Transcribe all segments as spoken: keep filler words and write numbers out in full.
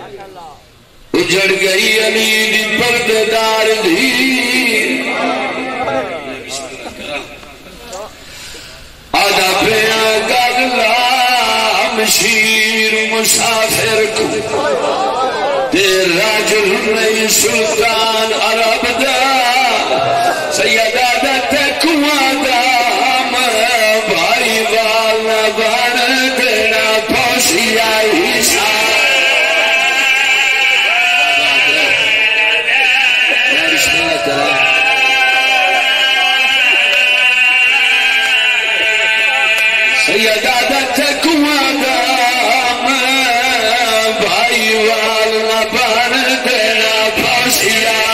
اجڑ گئی علی دی پردیدار دی آدھا پیا گلا مشیر مسافر کو دیر راجل نہیں سلطان عرب دا سیدہ دا تکوہ دا بھائی والا بان دینا پوشی آئی سیدہ دا تکوہ دا بھائی والا بان دینا پوشی آئی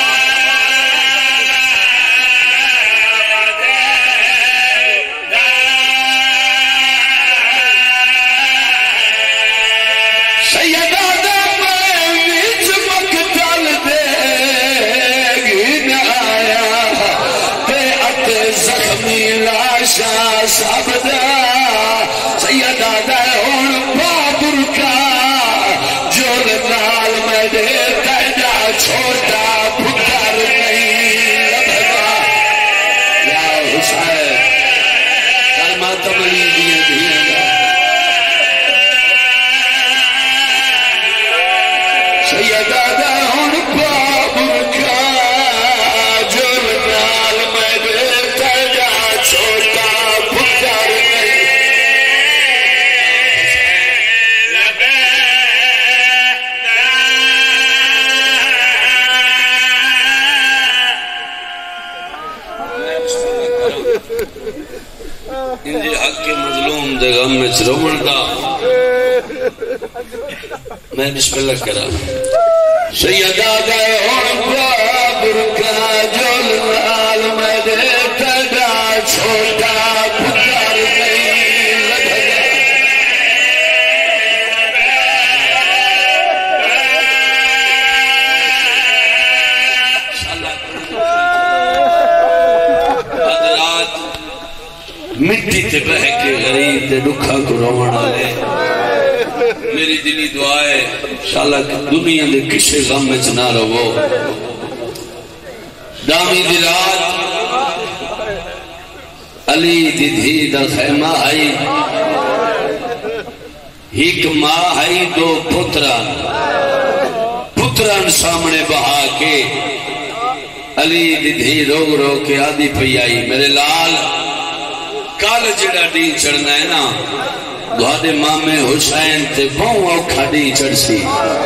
سبدا سیدہ دہون بابر کا جو لال میں دے تیجا چھوٹا پتر نہیں لبھگا یا حسین کلمہ تملی دیئے دیئے سیدہ دہون بابر کا جو لال میں دے تیجا چھوٹا انجی حق کے مظلوم دے غم میں چرومن دا میں بسم اللہ کرا سیدہ دے ہون بابر کا جو لال میں دے تیجا چھوٹا پتر نہیں لبھگا حضرات مٹی تے بہ کے غریب تے دکھا کو رونا لے میری دلی دعا ہے انشاءاللہ دنیا دے کسے غم میں نہ رہو دامی دی رات علی دی دھی دا خیمہ آئی ایک ماں آئی دو پتران پتران سامنے بہا کے علی دی دھی رو رو کے آدھی پہ آئی میرے لال کال جڑا ڈی چڑھنا ہے نا دوہادے مامے حسین تے بہوں اوکھا ڈی چڑھ سی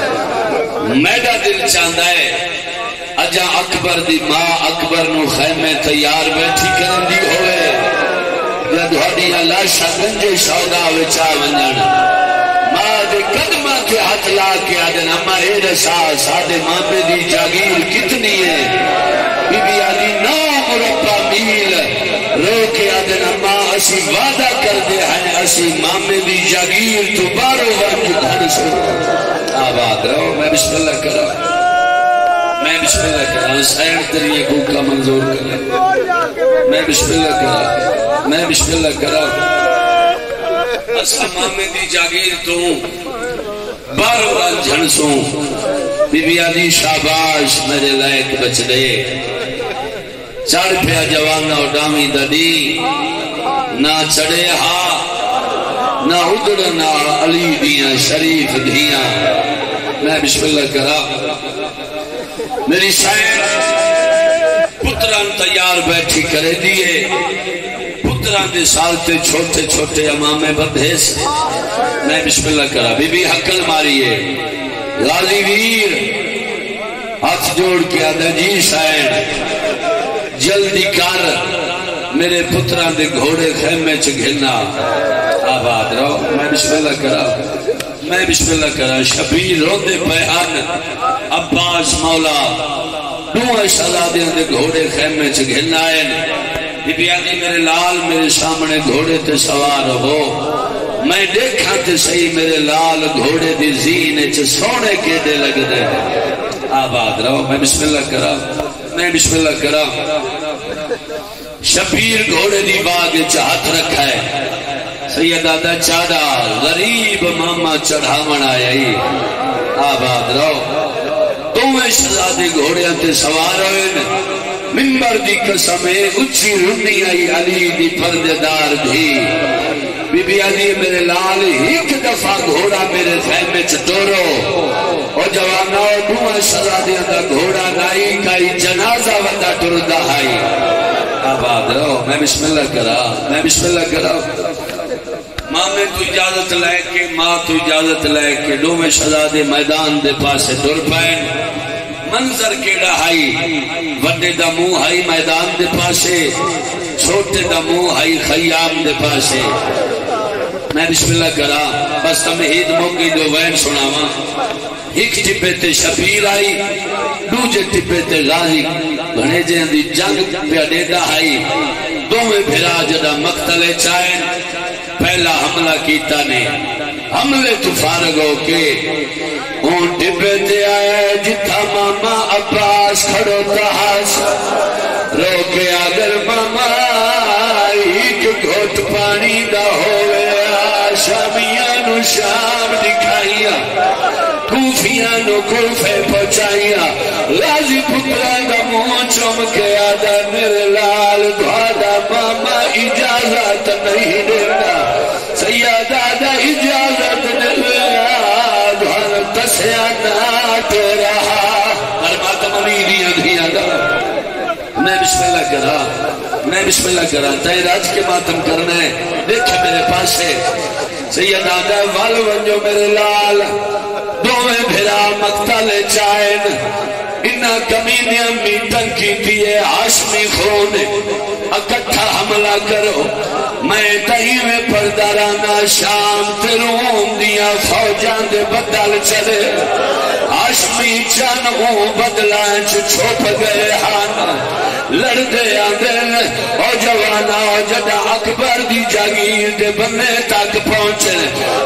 میڈا دل چاندہ ہے اجا اکبر دی ماں اکبر نو خیمے تیار بیٹھی کرن دی ہوئے یا دوہادی اللہ شاہ گنجے سودا وچا ونجن ماں دے قدمہ کے ہاتھ لا کے آدن اما اے رسا سادے مامے دی جاگیر کتنی ہے بی بی آدھی نو مربع میل رو کے آدن اما اسی وعدہ کر دے ہیں اسی مامے دی جاگیر تو بارو ورک دھن سے آباد رہو میں بسم اللہ کرا میں بسم اللہ کرا سین تریے کو کا منظور کرا میں بسم اللہ کرا میں بسم اللہ کرا اسا مامے دی جاگیر تو بارو ورک دھن سوں بی بی آدھی شاباش میرے لائق بچ دے چڑھ پیا جوانا اڈامی ددی نہ چڑھے ہا نہ ادڑنا علی دیاں شریف دیاں میں بسم اللہ کرا میری سائن پتران تیار بیٹھی کرے دیئے پتران دے سالتے چھوٹے چھوٹے امامے بدھے سے میں بسم اللہ کرا بی بی حقل ماریے غازی ویر ہاتھ جوڑ کے آدھا جی سائن جلدی کر میرے پتران دے گھوڑے خیمے چ گھلنا آباد رہو میں بسم اللہ کرا میں بسم اللہ کرا شبیر روندے پیان عباس مولا دو شہزادیاں دے گھوڑے خیمے چ گھلنا آئے بی بی آدھی میرے لال میرے سامنے گھوڑے تے سوار ہو میں دیکھا تے صحیح میرے لال گھوڑے دی زینے چ سونے کے دے لگ دے آباد رہو میں بسم اللہ کرا میں بسم اللہ کرا شبیر گھوڑے دی باغ چاہت رکھا ہے سیدہ دا چاڑا غریب ماما چڑھاون آیا ہی آباد رہو تمہیں شہزادے گھوڑیاں تے سوار ہوئے منبر دی قسم اچھی رنی آئی علی دی پردیدار دھی بی بی علی میرے لال ایک دفعہ گھوڑا میرے خیمے چٹورو اور جوانا دوہ شہزادیاں دا گھوڑا نائی کائی جنازہ ودا ٹردہ آئی آباد رہو میں بسم اللہ کرا میں بسم اللہ کرا ماں میں تو اجازت لے کے ماں تو اجازت لے کے دو میں شہزادے میدان دے پاسے دور پائن منظر کے ڈہائی وڈے دا منہ ہائی میدان دے پاسے چھوٹے دا منہ ہائی خیام دے پاسے میں بسم اللہ کرا بس تمہید موقعی دو وین سناواں ایک ٹپے تے شبیر آئی دوجے ٹپے تے غازی گھنے جہاں دی جنگ پیادے دا آئی دو میں بھرا جدا مقتل چائن پہلا حملہ کیتا نے حملے تو فارغ ہو کے اون ٹپے تے آئے جتھا ماما عباس کھڑو تحاس رو کے اگر ماما ایک گھوٹ پانی دا ہوئے شامیاں نو شام دکھائیا کوفیاں نو کوفے پہنچائیا غازی پتران دا منہ چوم کے آدھا میرے لال دھادا ماما اجازت نہیں دینا سیادہ دا اجازت نہیں دھانا تسیانا تو رہا مرمات ممیدیاں دھیاں دا میں بسم اللہ کرا میں بسم اللہ کرا تائیں راج کے ماتم کرنا ہے دیکھے میرے پاس ہے سیدہ دا وال ونجو میرے لال دوویں بھرا مقتل چائن انہا کمینیاں میٹن کی دیئے عاشمی خون اکٹھا حملہ کرو میں تہیویں پردارانا شام تیرون دیا فوجان دے بدل چلے عاشمی چانوں بدلائیں چو چھوپ گئے ہانا لڑ دے آدھن او جوانا او جدہ اکبر دی جاگیر دے بنے تک پہنچے